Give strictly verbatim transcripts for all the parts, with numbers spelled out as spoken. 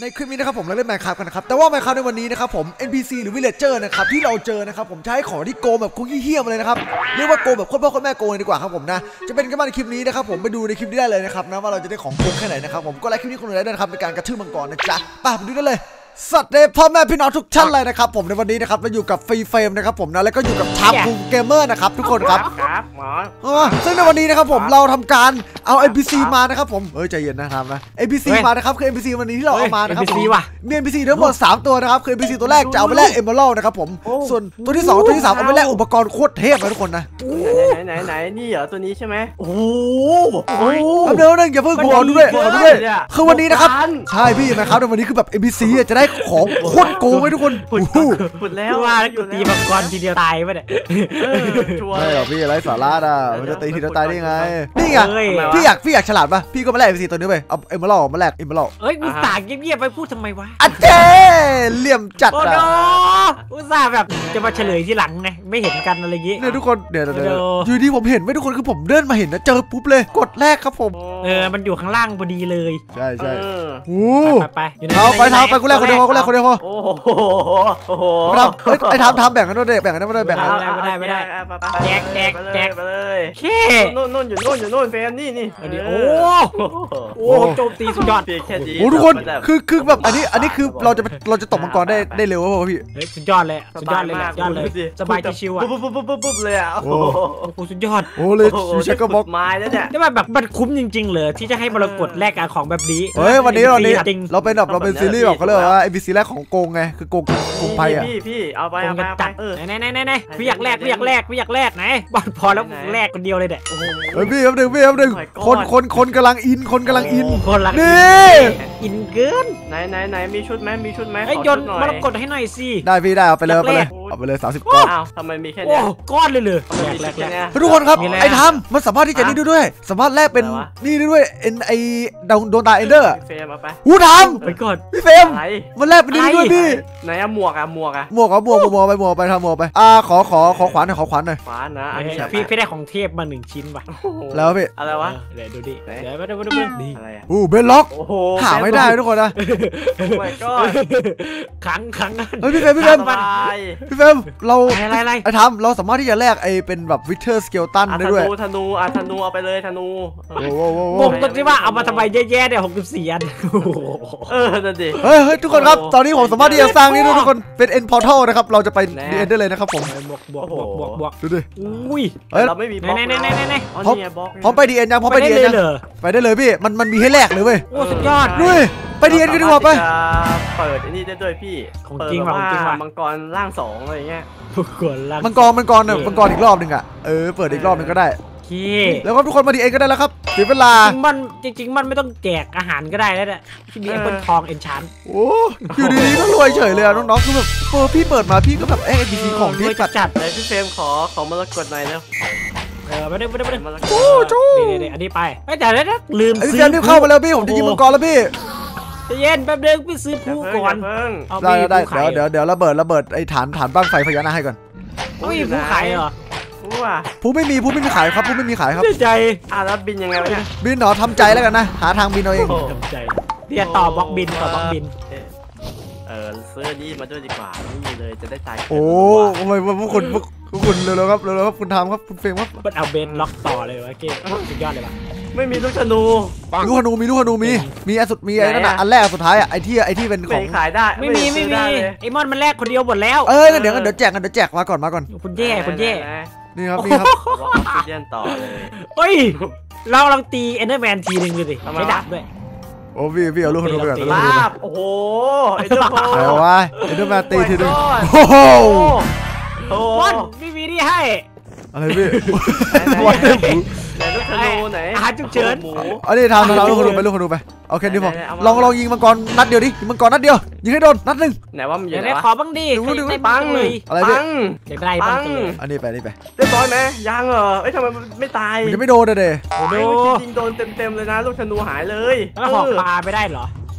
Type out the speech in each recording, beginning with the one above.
ในคลิปนี้นะครับผมเราเล่น Minecraft กันนะครับแต่ว่า Minecraft ในวันนี้นะครับผม เอ็น พี ซี หรือ Villager นะครับที่เราเจอนะครับผมใช้ของที่โกงแบบโกงเหี้ยๆมาเลยนะครับเรียกว่าโกงแบบโคตรพ่อโคตรแม่โกงดีกว่าครับผมนะจะเป็นกันบ้างในคลิปนี้นะครับผมไปดูในคลิปนี้ได้เลยนะครับนะว่าเราจะได้ของโกงแค่ไหนนะครับผมก็ไลค์คลิปนี้คนอื่นได้ด้วยนะครับในการกระทืบมังกรนะจ๊ะไปไปดูกันเลยสวัสดีพ่อแม่พี่น้องทุกท่านเลยนะครับผมในวันนี้นะครับเราอยู่กับฟรีเฟรมนะครับผมนะแล้วก็อยู่กับชาบูเกมเมอร์นะครับทุกคนครับครับหมอซึ่งในวันนี้นะครับผมเราทำการเอา เอ็น พี ซี มานะครับผมเฮ้ยใจเย็นนะครับนะ เอ็น พี ซี มานะครับคือ เอ็น พี ซี วันนี้ที่เราเอามานะครับผมมี เอ็น พี ซี ทั้งหมดสามตัวนะครับคือ เอ็น พี ซี ตัวแรกจะเอาไปแลกเอเมอรัลด์นะครับผมส่วนตัวที่สองตัวที่สามเอาไปแลกอุปกรณ์โคตรเทพเลยทุกคนนะไหนไหนไหนนี่เหรอตัวนี้ใช่ไหมโอ้โหเอาเดี๋ยวนึงอย่าเพิ่งขอดูด้วยขอดูด้วยคือวันนี้นะครับใช่พี่นะครับในวันนี้คือแบบ เอ็น พี ซี จะได้ของโคตรโกงไว้ทุกคนปุดแล้วว่าแล้วกูตีมังกรทีเดียวตายไปเนี่ยไม่หรอกพี่ไรสาระอ่ะมันจะตีทีเดียวตายได้ไงนี่ไงพี่อยากพี่อยากฉลาดป่ะพี่ก็มาแลก เอ็น พี ซี ตัวนี้ไปเอาเอเมอรัลด์มาแลกเอเมอรัลด์เอ้ยอุตส่าห์เงียบๆไปพูดทำไมวะอัจเจเหลี่ยมจัดอ่ะอุตส่าห์แบบจะมาเฉลยที่หลังไงไม่เห็นกันอะไรอย่างงี้เนี่ยทุกคนเดี๋ยวเดี๋ยวอยู่ดีผมเห็นไม่ทุกคนคือผมเดินมาเห็นนะเจอปุ๊บเลยกดแรกครับผมเออมันอยู่ข้างล่างพอดีเลยใช่ใช่โอ้ไปไปเอาไปทำไปกูแรกคนเดียวกูแรกคนเดียวพอโอ้โหโอ้โหไอ้ทำทำแบ่งกันด้วยแบ่งกันด้วยแบ่งกันไม่ได้ไม่ได้แจกแจกแจกไปเลยแค่นู่นนู่นอยู่นู่นอยู่นู่นเฟรมนี่นี่โอ้โหโจมตีสุดยอดโอ้ทุกคนคือคือแบบอันนี้อันนี้คือเราจะเราจะตบมังกรได้ได้เร็วป่ะพี่สุดยอดเลยสุดยอดเลยสุดยอดเลยสบายชิวๆอ่ะปุ๊บปุ๊บปุ๊บปุ๊บปุ๊บเลยอ่ะโอ้โหสุดยอดโอ้เลยชิคก็บอกไม้แล้วเนี่ยได้แบบมันคุ้มจริงๆเลยที่จะให้มรกตแลกกับของแบบนี้เฮ้ยวันนี้เรานี้เราเป็นแบบเราเป็นซีรีส์แบบเขาเรียกว่า เอ็น พี ซี แรกของโกงไงคือโกงโกงไปอ่ะพี่พี่เอาไปเอาไปจัดไหนไหนไหนไหนพี่อยากแลกพี่อยากแลกพี่อยากแลกไหนบ้านพอแล้วแลกคนเดียวเลยเด็ดเฮ้ยพี่ครับหนึ่งพี่ครับหนึ่งคนคนคนกำลังอินคนกำลังอินคนละนี่อินเกินไหนไหนไหนมีชุดไหมมีชุดไหมไอ้ยนต์มรกตให้หน่อยสิได้พี่ได้เอาไปเลยเอาไปเลยเอาไปเลยสามสิบก้อนอ้าวทำไมมีแค่นี้ก้อนเลยเลยทุกคนครับไอ้ทำมันสามารถที่จะนี่ด้วยสามารถแลกเป็นนี่ด้วยเอ็นไอดาวโดนตาเอนเดอร์เฟรมเอาไปหูทำไปก่อนพี่เฟรมมันแลกเป็นนี่ด้วยพี่ไหนอะหมวกอะหมวกอะหมวกเอาหมวกหมวกไปหมวกไปทำหมวกไปอ่าขอขอขอขวานหน่อยขอขวานหน่อยขวานนะพี่พี่ได้ของเทพมาหนึ่งชิ้นว่ะแล้วพี่อะไรวะเดี๋ยวดูดิเดี๋ยวมาดูมาดูดิอะไรอะอู้เบลล็อกหาไม่ได้ทุกคนนะไม่ก็ขังขังเฮ้ยพี่เฟรมพี่เฟรมพี่เฟรมเราอะไรอะไรไอ้ทำเราสามารถที่จะแลกไอ้เป็นแบบวิเทอร์สเกลตันได้ด้วยธนูอ่ะธนูเอาไปเลยธนูงงตรงที่ว่าเอามาทำไมแย่ๆเนี่ยหกสิบสี่อันเออนั่นดิเฮ้ยเฮ้ยทุกคนครับตอนนี้ผมสามารถที่จะสร้างนี่ด้วยทุกคนเป็น end portal นะครับเราจะไป ดี เอ็น ได้เลยนะครับผมบวกบวกบวกบวกบวกดูดิอุ้ยเราไม่มีบล็อกไหนไหนไหนไหนพร้อมพร้อมไป ดี เอ็น ยังพร้อมไป ดี เอ็น ยังไปได้เลยพี่มันมันมีให้แลกเลยเว้ยโอ้สุดยอดด้วยไป ดี เอ็น กันดีกว่าไปเปิดอันนี้ได้ด้วยพี่ของจริงว่ะของจริงว่ะมังกรร่างสองอะไรเงี้ยมังกรร่างมังกรมังกรเนี่ยมังกรอีกรอบหนึ่งอ่ะเออเปิดอีกรอบหนึ่งก็ได้แล้วก็ทุกคนมา ดี เอ็น ก็ได้แล้วครับเสียเวลาจริงมันจริงๆมันไม่ต้องแจกอาหารก็ได้แล้วเนี่ยที่มีแอปเปิลทองเอนชานโอ้อยู่ดีๆก็รวยเฉยเลยน้องๆคือแบบเออพี่เปิดมาพี่ก็แบบเอ็น พี ซี ของที่จัดเลยพี่เฟรมขอขอมรกตหน่อยเร็วเออไม่ได้ไม่ได้ไม่ได้โอ้โหนี่ๆอันนี้ไปไม่แต่แล้วลืมซื้อพี่เข้ามาแล้วพี่ผมจะยิงมังกรแล้วพี่จะเย็นแป๊บนึงพี่ซื้อผู้ก่อนได้ได้เดี๋ยวเดี๋ยวเดี๋ยวระเบิดระเบิดไอ้ฐานฐานบ้างไฟพญานาคให้ก่อนโอ้ยผู้ขายเหรอผู้ไม่มีผู้ไม่มีขายครับผู้ไม่มีขายครับใจอ่ะแล้วบินยังไงวะเนี่ยบินหนอทำใจแล้วกันนะหาทางบินเอาเองทำใจเดี๋ยวต่อบล็อกบินต่อบล็อกบินเออซื้อนี่มาด้วยดีกว่าไม่มีเลยจะได้ใจโอ้ทำไมพวกคุณพวกคุณเร็วๆครับเร็วๆครับคุณทำครับคุณเฟรมครับมันเอาเบนล็อกต่อเลยวะเก้สุดยอดเลยว่ะไม่มีลูกธนูลูกธนูมีลูกธนูมีมีอันสุดมีไอ้นั่นอันแรกสุดท้ายอ่ะไอ้ที่ไอ้ที่เป็นของขายได้ไม่มีไม่มีไอ้มอนมันแลกคนเดียวหมดแล้วเอ้ยเดี๋ยวเดี๋ยวแจกกันเดี๋ยวแจกมาก่อนมาก่อนคุณแย่คุณแย่นี่ครับนี่ครับเรียนต่อเลยเฮ้ยเราลองตีเอนเดอร์แมนทีนึงดูสิใช้ดาบด้วยโอ้พี่พี่เอาลูกธนูไปก่อนลาบโอ้โหเอ็นเดอร์แมนอะไรวะเอ็นเดอร์แมนตีทีนึงโอ้โหมอนไม่มีที่ให้อะไรพี่ไหนลูกธนูไหนอาหารฉุกเฉินอันนี้ทำเราลูกธนูไปลูกธนูไปโอเคนี่พอลองลองยิงมังกรนัดเดียวดิยิงมังกรนัดเดียวยิงให้โดนนัดหนึ่งไหนว่ามันอยู่ไหนขอบ้างดิได้ปังเลยอะไรปังอยากได้ปังอันนี้ไปนี่ไปเรียบร้อยไหมยังเหรอเอ้ยทำไมไม่ตายมันจะไม่โดนเลยโอ้โหยิงโดนเต็มๆเลยนะลูกธนูหายเลยแล้วหอกปลาไม่ได้เหรอ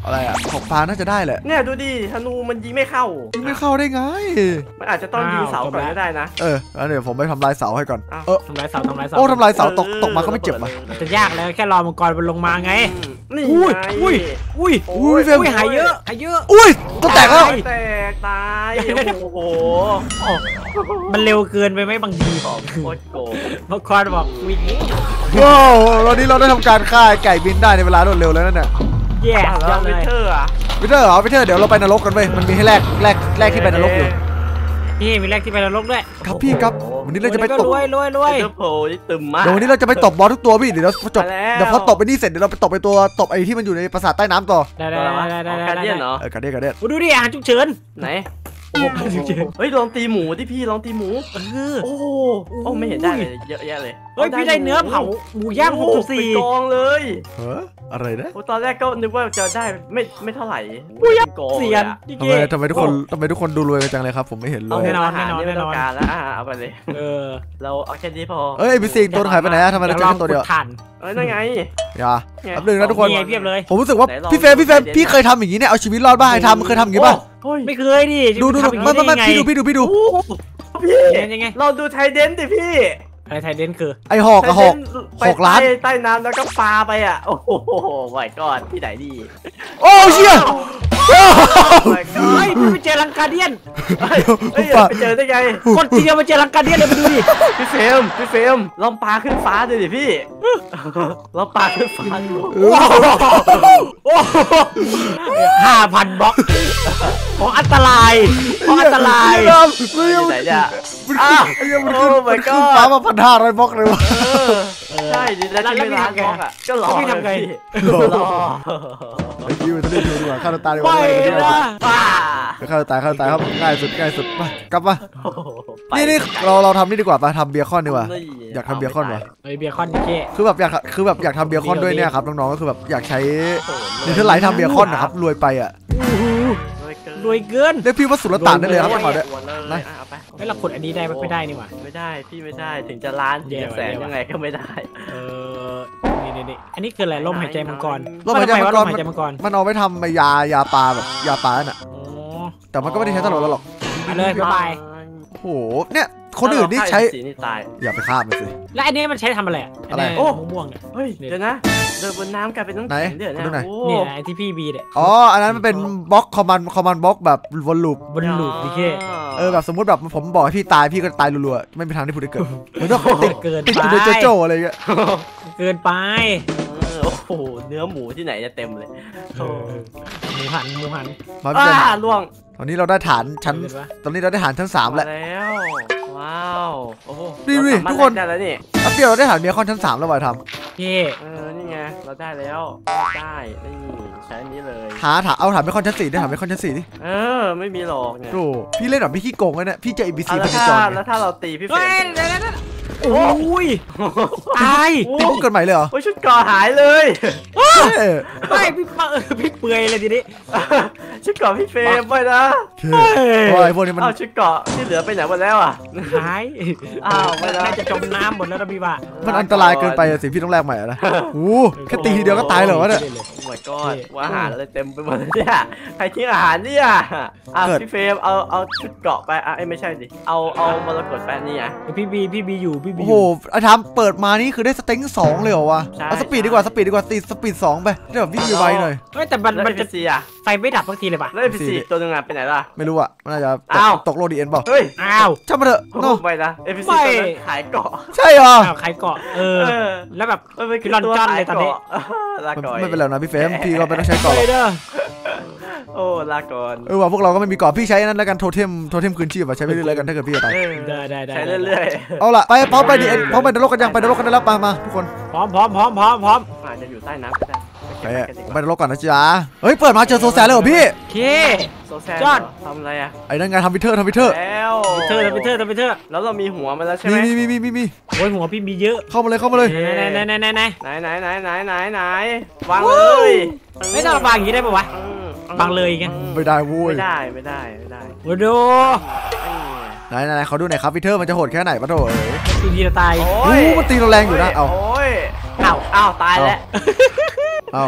อะไรอ่ะของปลาน่าจะได้แหละเนี่ยดูดิธนูมันยิงไม่เข้ายิงไม่เข้าได้ไงมันอาจจะต้องยิงเสาก่อนก็ได้นะเออแล้วเดี๋ยวผมไปทำลายเสาให้ก่อนเออทำลายเสาทำลายเสาโอ้ทำลายเสาตกตกมาก็ไม่เจ็บอ่ะจะยากเลยแค่รอมังกรมันลงมาไงนี่อุ้ยไงอุ้ยอุ้ยอุ้ยเฟรมอุ้ยหายเยอะหายเยอะอุ้ยตัวแตกแล้วแตกตายโอ้โหมันเร็วเกินไปไหมบางทีโคตรโกงมังกรบอกวิ่งว้าวตอนนี้เราได้ทำการฆ่าไก่บินได้ในเวลารวดเร็วแล้วนั่นน่ะแย่แล้จัวงเลวิยเทอร์อะวิเทอร์เหรอวิเทอร์เดี๋ยวเราไปนรกกันเว้ยมันมีให้แลกแลกแลกที่ไปนรกอยู่พี่มีแรกที่ไปนรกด้วยครับพี่ครับวันนี้เราจะไปตบรวยรวยรวยเทอร์โพนี่ตึมมากเดี๋ยววันนี้เราจะไปตบบอสทุกตัวพี่เดี๋ยวเราจบมาแล้วเดี๋ยวพอตบไปนี่เสร็จเดี๋ยวเราไปตบไปตัวตบไอ้ที่มันอยู่ในปราสาทใต้น้ำต่อได้ได้ได้ได้ได้การเดียนเหรอเออการเดียนการเดียนดูดิอาหารฉุกเฉินไหนเฮ้ยลองตีหมูที่พี่ลองตีหมูเออโอ้โหโอ้ไม่เห็นได้เลยเยอะแยะเลยเฮ้ยพี่ได้เนื้อเผาหมูย่างหกสิบสี่เป็นกองเลยเฮ้ออะไรนะโอ้ตอนแรกก็นึกว่าจะได้ไม่ไม่เท่าไหร่หมูย่างกองเสียนพี่ทำเก้ไมทำไมทุกคนทำไมทุกคนดูรวยกันจังเลยครับผมไม่เห็นเลเอายแน่นอนอาหารแน่นอนไม่ต้องการแล้วอ่ะเอาไปเลยเออเราเอาแค่นี้พอเอ้ยพี่สิงตัวหายไปไหนอะทำไมเราเจอแค่ตัวเดียวถ่านเอ้ยนั่นไงอย่าแป๊บนึงนะทุกคนนี่ไงเพียบเลยผมรู้สึกว่าพี่เฟรมพี่เฟรมพี่เคยทำอย่างนี้เนี่ยเอาชีวิตรอดบ้างไอ้ทำเคยทำอย่างนี้ป่ะโอ้ยไม่เคยดิดูดูดูไม่ไม่ไม่พี่ดูพี่ดูพี่ดูโอ้โหพี่ยังไงเราดูไทเดนดิพี่อะไรไทยเดนคือไอหอกกับหอกไปหกล้านใต้ใต้น้ำแล้วก็ปลาไปอ่ะโอ้โหไหวก่อนที่ไหนดีโอ้เชี่ยไหวก่อเฮ้นยพี่ไปเจอลังกาเดียนเฮ้ยเฮ้ยไปเจอได้ไงคนจริงมาเจอลังกาเดียนเลยไปดูดิพี่เฟรมพี่เฟรมลองปลาขึ้นฟ้าดูดิพี่ลองปลาขึ้นฟ้าดูห้าพันบล็อกของอันตรายของอันตรายเฮ้ยที่ไหนเนี่ยมันอ้าขึ้นวไอ้เหี้ยมันขึ้นโอ้ my มันขึ้น god ฟ้ามาพันห้าร้อยบล็อกเลยวะเออใช่ดิแล้วที่ไม่ร้านบล็อกอ่ะก็รอพี่ทำไงรอไอ้คิวจะได้ดูดีกว่าฆ่าตัวตายดีกไปว่านะป้าฆ่าตัวตายฆ่าตัวตายครับง่ายสุดง่ายสุดไปกลับมาโอ้โหไปนี่นี่เราเราทำนี่ดีกว่าไปทำเบียร์คอนดีกว่า อยากทำเบียร์คอนวะไอเบียร์คอนเก้คือแบบอยากคือแบบอยากทำเบียร์คอนด้วยเนี่ยครับน้องๆก็คือแบบอยากใช้โอ้โหเนเธอร์ไลท์ทำเบียร์คอนนะครับรวยไปอ่ะรวยเกินเรียกพี่ว่าสุลต่านได้เลยครับจังหวะเนี้ยนะนะเอาไปไม่เราขุดอันนี้ได้ไม่ได้นี่หว่าไม่ได้พี่ไม่ได้ถึงจะล้านถึงจะแสนยังไงก็ไม่ได้เออนี่นี่นี่อันนี้คืออะไรลมหายใจมังกรลมหายใจมังกรลมหายใจมังกรมันเอาไว้ทำไอ้ยายาปลาแบบยาปลาน่ะอ๋อแต่มันก็ไม่ได้ใช้ตลอดหรอกมาเลยบ๊ายบายโอ้โหเนี่ยคนอื่นนี่ใช้สีนี่ตายอย่าไปฆ่ามันสิแล้วอันนี้มันใช้ทำอะไรอะไรโอ้ม่วงเนี่ยเฮ้ยเดี๋ยวนะเดินบนน้ำกลายเป็นน้ำไหนแข็งเดือดดูหน่นะอยโอ้เนี่ยไอที่พี่บีเนี่ยอ๋ออันนั้นมันเป็นบล็อกคอมมานด์คอมมานด์บล็อกแบบวนลูปบนลูปดิเก้เออแบบสมมติแบบผมบอกให้พี่ตายพี่ก็ตายรัวๆไม่มีทางที่พูดได้เกิดเหมือนต้องติดเกินติดไปอยู่ในโจโจ้อะไรเงี้ยเกินไปเออโอ้โหเนื้อหมูที่ไหนจะเต็มเลยโอ้หมูหันหมูหันมาพี่อ่าเจนล่วงตอนนี้เราได้ฐานชั้นเกินปะตอนนี้เราได้ฐานชั้นสามแล้วแล้วว้าวโอ้โหนี่นี่เราสามารถทุกคนได้แล้วนี่อัปเดียวเราได้ฐานเบียร์คอนชั้นสามแล้วว่ะทเก้เออนี่ไงเราได้แล้วได้นี่ใช้อันนี้เลยำหาฐานเอาฐานเบียร์คอนชั้นสี่ได้ฐานเบียร์คอนชั้นสี่ดิเออไม่มีหรอกเนี่ยโอ้พี่เล่นแบบพี่ขี้โกงเลยเนี่ยพี่เจอ เอ บี ซีเอาพัแล้วนจถ้ารไงแล้วถ้าเราตีพี่เฟรเฮ้ยมเดี๋ยวเดี๋ยวเดี๋ยวโอ้ยตายพี่เพิ่งเกิดใหม่เลยเหรอโอ้ยชุดเก่อหายเลยเอ้ยไม่พี่เปเออพี่เปื่อยเลยทีนี้ชุดเก่อพี่เฟรมไปนะเฮ้ยเพราะไอ้พวกนี้มันเอาชุดเกาะที่เหลือไปไหนหมดแล้วอ่ะหายอ้าวไม่มันได้น่าจะจมน้ำหมดแล้วนะพี่ว่ามันอันตรายเกินไปอะสิพี่ต้องแลกใหม่อะนะโอ้โหแค่ตีทีเดียวก็ตายเลยเหรอวะเนี่ยโอ้ my god ว่าอาหารอะไรเต็มไปหมดเลยเนี่ยใครทิ้งอาหารเนี่ยอ่ะเกิดพี่เฟรมเอาเอาชุดเกาะไปอ่ะเอ้ยไม่ใช่ดิเอาเอามรกตไปนี่อ่ะพี่บีพี่บีอยู่พี่บีโอ้อโหยู่ไอ้ทำเปิดมานี่คือได้สเต็งสองเลยเหรอวะใช่เอาสปีดดีกว่าสปีดดีกว่าตีสปีดสองไปได้แบบวิ่งไวๆหน่อยเฮ้ยแต่มันแล้วมันเอจะพีซีอ่ะไฟไม่ดับสักทีเลยป่ะแล้วเอพีซีตัวนึงอ่ะไปไหนล่ะไม่รู้อะมันน่าจะตกอ้าวตกโลดีเอ็นเปล่าเฮ้ยอ้าวช่างมันเถอะโอ้เนาะไม่นะเอพีซีไม่ตัวนั้นขายเกาะใช่เหรออ้าวใครเกาะเออเออแล้วแบบมันเป็นคือลอนดอนเลยตอนนี้ลาก่อนไม่เป็นไรนะพี่เฟรมพี่ก็ไม่ต้องใช้เกาะหรอกเด้อโอ้ลาก่อนเออว่ะพวกเราก็ไม่มีเกาะพี่ใช้นั้นแล้วกันโทเทมโทเทมคืนชีพอะใช้ไปเรื่อยๆกันถ้าเกิดพี่จะตายเออได้ได้ได้ใช้เรื่อยเอาล่ะไปพร้อมไปดิเอ็นพร้อมไปนรกกันยังไปนรกกันได้แล้วไปมาทุกคนพร้อมพร้อมพร้อมพร้อมพร้อมๆอาจจะอยู่ใต้น้ำก็ได้ไปอะไปนรกก่อนนะจ๊ะเฮ้ยเปิดมาเจอโซแซนเลยเหรอพี่โอเคโซแซนยอดทำอะไรอ่ะไอ้นั่นไงทำวิเทอร์ทำวิเทอร์แล้วเธอไปเธอไปเธอแล้วเรามีหัวมันแล้วใช่ไหมมีมีมีมีมีโอ้ยหัวพี่มีเยอะเข้ามาเลยเข้ามาเลยไหนไหนไหนไหนไหนไหนไหนไหนไหนไหนไหนวางเลยไม่ต้องวางอย่างนี้ได้ปะวะอืมวางเลยไงไม่ได้โว้ยไม่ได้ไม่ได้ไม่ได้โอ้โหไหนไหนไหนเขาดูหน่อยครับวิเทอร์มันจะโหดแค่ไหนปะโถเอ้ยทีทีจะตายโอ้โอ้ยมันตีเราแรงอยู่นะเอาโอ้ยอ้าวอ้าวตายแล้วเอาเอ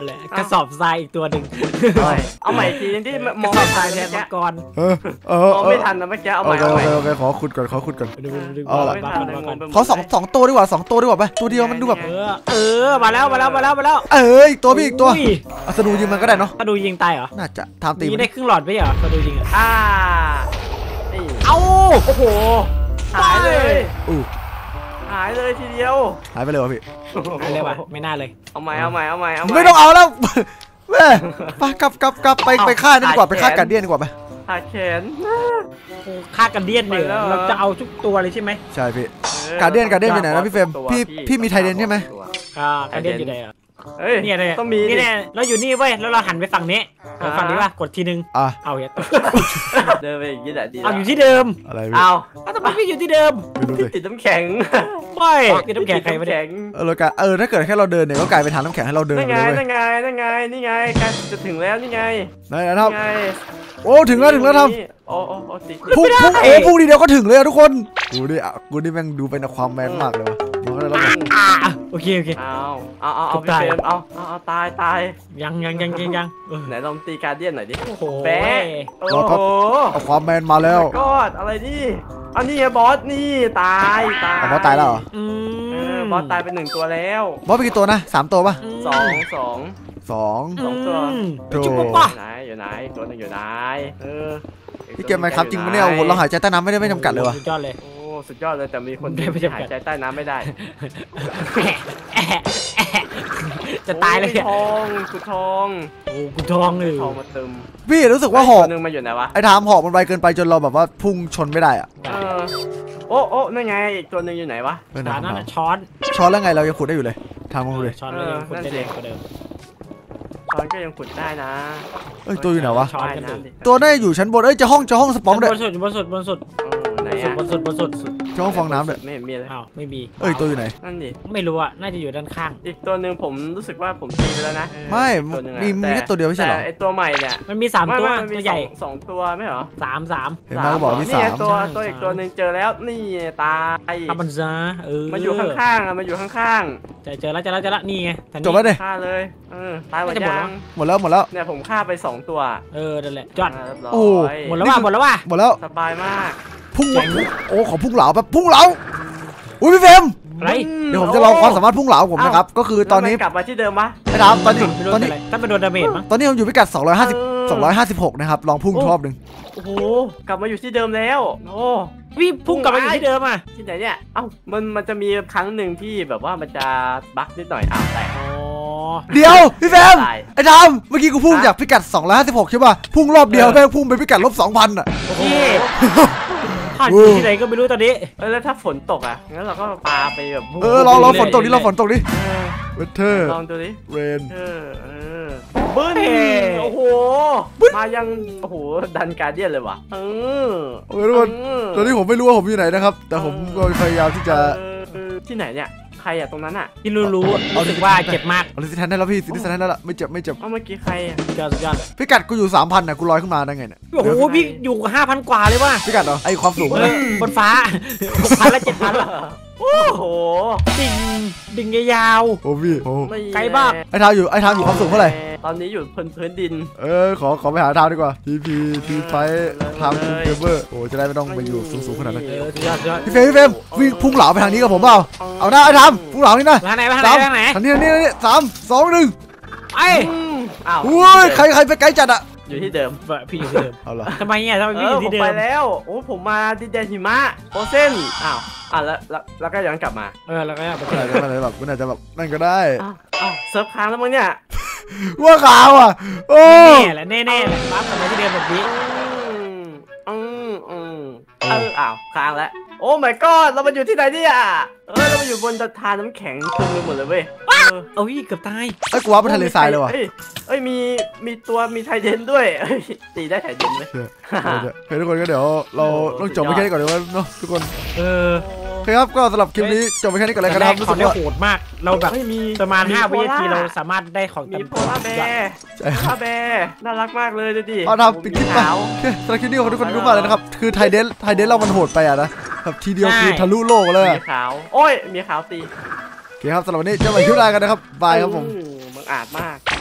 แหละกระสอบทรายอีกตัวหนึ่งเอาใหม่อีกทีที่กมระองสอไม่บททัราน ยแทนเมื่อมักี้งกรเออเออมองเอไม่อทันนะเมื่อกี้เอาใหโอม่เคเอาโอใหม่เคโอเคขอขุดก่อนขอขุดก่อนดูดูดูเอาล่ะมาก่อนมาก่อนขอสองสองตัวดีกว่าสองตัวดีกว่าไปตัวเดียวมันดูแบบเออเออมาแล้วมาแล้วมาแล้วมาแล้วเอออีกตัวพี่อีกตัวอุ้ยเอาสนูยิงมันก็ได้เนาะถ้าดูยิงตายเหรอน่าจะทำตียิมังนได้ครึ่งหลอดไปเหรอถ้าดูยิงอ่ะอ่านี่เอ้าโอ้โหหายเลยอู้หายเลยทีเดียวหายไปเลยวะพี่อะไรวะไม่น่าเลยเอาใหม่เอาใหม่เอาใหม่เอาใหม่ไม่ต้องเอาแล้วแม่ไปกลับกลับกลับไปไปฆ่านั่นดีกว่าไปฆ่าการเดียนดีกว่าไปขาแขนโอ้ฆ่ากันเดียนเนี่ยไปแล้วเราจะเอาทุกตัวเลยใช่ไหมใช่พี่การเดียนการเดียนอยู่ไหนนะพี่เฟรมพี่พี่มีไทเดนใช่ไหมอ่ากันเดียนอยู่ไหนอ่ะเฮ้ยเนี่ยเนี่ยต้องมีนี่เนี่ยเราอยู่นี่เว้ยแล้วเราหันไปฝั่งนี้เออฝั่งนี้ว่ากดทีนึงอ่ะเอาอย่าเดินไปอย่างนี้แหละดีเอาอยู่ที่เดิมอะไรพี่เอาเอ้าทำไมไม่อยู่ที่เดิมไม่รู้สิติดน้ำแข็งไม่ติดน้ำแข็งใครไม่ได้ติดน้ำข็งเออเรากะเออถ้าเกิดแค่เราเดินเนี่ยก็กลายเป็นทางน้ำแข็งให้เราเดินนั่นไปไงเลยเว้ยนั่นไงนั่นไงนี่ไงใกล้จะถึงแล้วนี่ไงไหนนะครับนี่ไงโอ้ถึงแล้วถึงแล้วทโอ้โอ้โอ้ติดำพุ่งพุ่งโอ้พุ่งทีเดียวก็ถึงเลยอะทุกคนกูนี่อ่ะกูนี่แม่งดูเป็นความแมนมากเลยวะมันก็ได้แล้วไงอ่าโอเคโอเคเอาเอาเอาเอาเกืพี่อบตายเฟรมเอาเอาเอาตายตายยังยังยังยังยังเออไหนลองตีการเดียนหน่อยดิโอ้โหแปะโอ้โหเอาความแมนมาแล้วกอดอะไรนี่อันนี้ไงบอสนี่ตายตายเอาบอสตายแล้วเหรออืเอมอบอสตายไปหนึ่งตัวแล้วบอสไปกี่ตัวนะสามตัวป่ะสองสองสองสองตัวมโถ่จุ๊บปุ๊บอป่ะยู่ไหนอยู่ไหนอีกตัวหนึงอยู่ไหนเอออีกพี่ตัวเกมไหมครับจริงปะเนี่ยโอ้โหเราหายใจใต้น้ำไม่ได้ไม่จำกัดเลยวะสุดยอดเลยโอ้สุดยอดเลยแต่มีคนไม่จำกัดหายใจใต้น้ำไม่ได้จะตายเลยโอ้มีทองกุดทองโอ้กูทองเลยทองมาเติมพี่รู้สึกว่าหอกตัวหนึงมาอยู่ไหนวะไอ้ทามหอกมันไวเกินไปจนเราแบบว่าพุ่งชนไม่ได้อะเออโอ้โอ้นั่นไงอีกตัวหนึงอยู่ไหนวะเออฐานนะนั้นน่ะช้อนช้อนแล้วไงเรายังขุดได้อยู่เลยทางมองดูเลยช้อนเลยคนได้เร็วกว่าเดิมช้อนก็ยังขุดได้นะเอ้ยตัวอยู่ไหนวะช้อนว่ายกันดูน้ำดิตัวน่าจะอยู่ชั้นบนเอ้ยเจะห้องเจะห้องสปองด้วยบนสุดบนสุดบนสุดเออไหนอะบนสุดบนสุดบนสุดเจะห้องฟองน้ำด้วยไม่เห็นมีเลยอ้าวไม่มีเอ้ยตัวอยู่ไหนนั่นดิไม่รู้อ่ะน่าจะอยู่ด้านข้างอีกตัวหนึ่งผมรู้สึกว่าผมตีไปแล้วนะไม่ตัวหนึ่งอะมีมีแค่ตัวเดียวไม่ใช่เหรอแต่ไอตัวใหม่เนี่ยมันมีสามตัวไไนตัวใหญ่สองสองตัวไม่เหรอสามสามเห็นไหมก็บอกว่ามีนี่สาไงมตัวใช่ตัวอีกสามตัวหนึ่งเจอแล้วนี่ตายทำมันซะเออมันอยู่ข้างๆอะมันอยู่ข้างเจอเจอแล้วเจอแล้วเจอแล้วนี่ไงทางนี้จบแล้วดิๆฆ่าเลยเออตายหมดน่าจะหมดยัแล้วงหมดแล้วหมดแล้วเนี่ยผมฆ่าไปสองตัวเออนั่นแหละจอดาเรียบร้ยโอ้หมดแล้วว่ะหมดแล้วว่ะหมดแล้วสบายมากพุ่งโอ้ขอพุ่งเหลาแบบพุ่งเหลาอุ้ยพี่เฟรมอะไรเดี๋ยวผมจะลองความสามารถพุ่งเหลาผมนะครับก็คือตอนนี้แล้วมักลับมาที่เดิมปะไอ้ทามตอนนี้ไม่รู้ตอนเป็นี้นอะไรถ้าเป็นโดนดาเมจมั้งตอนนี้ผมอยู่พิกัดสองร้อยห้าสิบเออสองร้อยห้าสิบหกนะครับลองพุ่งรอบหนึ่งโอ้โหกลับมาอยู่ที่เดิมแล้วโอ้พี่พุ่งกลับมาอยู่ที่เดิมอ่ะที่ไหนเนี่ยเอ้ามันมันจะมีครั้งหนึ่งที่แบบว่ามันจะบั๊กนิดหน่อยอ้าวแต่อ๋อเดี๋ยวพี่เฟรมตายไอ้ทามเมื่อกี้กูพุ่งจากพิกัดสองร้อยห้าสิบหกใช่ป่ะพุ่งรอบเดียวแม่งพุ่งไปพิกัดลบสองพันอ่ะพี่ผ่านอยู่ที่ไหนก็ไม่รู้ตอนนี้เออแล้วถ้าฝนตกอ่ะงั้นเราก็ปาไปแบบเออเราเราฝนตกดิเราฝนตกดิเออเวเทอร์ลองดูดิเรนเออเออบึ้นโอ้โหมายังโอ้โหดันการเดียนเลยว่ะเออโอเคทุกคนตอนนี้ผมไม่รู้ว่าผมอยู่ไหนนะครับ แต่ผมก็พยายามที่จะเออเออที่ไหนเนี่ยใครอ่ะตรงนั้นอ่ะที่รู้รู้ๆรู้สึกว่าเจ็บมากเอาลิซิแทนได้แล้วพี่ลิซิแทนได้แล้วไม่เจ็บไม่เจ็บเอ้าเมื่อกี้ใครอ่ะสุดยอดสุดยอดพิกัดกูอยู่สามพันน่ะกูลอยขึ้นมาได้ไงเนี่ยโอ้โหพี่อยู่ห้าพันกว่าเลยว่ะพิกัดเหรอไอความสูงเอนะอบนฟ้าหกพันและเจ็ดพันโอ้โหดิ่งดิ่งยาวโอ้พี่โอ้ม่ไกลบ้าไอทามอยู่ไอทามอยู่ความสูงเท่าไหร่ตอนนี้อยู่พื้นพื้นดินเออขอขอไปหาทามดีกว่าทีพีทีไฟทามคูเกเบอร์โอ้จะได้ไม่ต้องไปอยู่สูงๆขนาดนั้นๆเออสุดยอดสุดยอดพี่เฟรมพี่เฟรมวิ่งพุ่งเหลาไปทางนี้กับผมเปล่าเอาหน้าไอทามพุ่งเหลานี่นะมาทางไหนมาทางไหนสามมาทางไหนทางนี้ทางนี้ทางนี้สามสองหนึ่งไอ้อืมอ้าวอุ้ยใครใครไปไกลจัดอะอยู่ที่เดิมพี่อยู่ที่เดิมเอาเหรอทำไมเนี่ยทำไมเอพี่ออยู่ ผที่มเดิไปมแล้วโอ้ผมมาดินแดนหิมะโอเซนอ้าวอ่ะแล้วแล้วแล้วก็ย้อนกลับมาเออแล้วก็ไปมันอาจจะมันอาจจะแบบมันอาจจะแบบนั่นก็ได้อ้าวอ้าวเซิร์ฟค้างแล้วมั้งเนี่ยว่าขาวอ่ะโอ้แน่แหละแน่แน่แหละปั๊บกลับมาที่เดิมแบบนี้อืมอืมเอออ้าวค้างแล้วโอ้ my god เรามาอยู่ที่ไหนเนี่ยเออเรามาอยู่บนทานน้ำแข็งเต็มไปหมดเลยเว้ยเออเอาพี่เกือบตายไอ้กูว่าไปทะเลทรายเลยว่ะเอ้ยเอ้ยมีมีตัวมีไทเดนด้วยเอ้ยตีได้ไทเดนไหมเฮ้ยทุกคนก็เดี๋ยวเราต้องจบไปแค่นี้ก่อนเดี๋ยวเนาะทุกคนเออโอเคครับก็สำหรับคลิปนี้จบไปแค่นี้ก่อนเลยแต่กันแรนะครับรู้กเขาสึกได้ว่าโหดมาก เราแบบเฮ้ยมีประมาณห้าวิโพนาทีล่เราสามารถได้ของมีเต็มโพล่าแบร์โพล่าแบร์น่ารักมากเลยดูดิเอาทำปิดคลิปไปขาวโอเคสำหรับคลิปนี้ขอบคุณทุกคนทุกมากเลยนะครับคือไทเดนไทเดนเรามันโหดไปอ่ะนะแบบทีเดียวคือทะลุโลกเลยมีขาวโอ้ยมีขาวตีโอเคครับสำหรับวันนี้เจอกันใหม่คลิปหน้ากันนะครับบายครับผมอืบังอาจมาก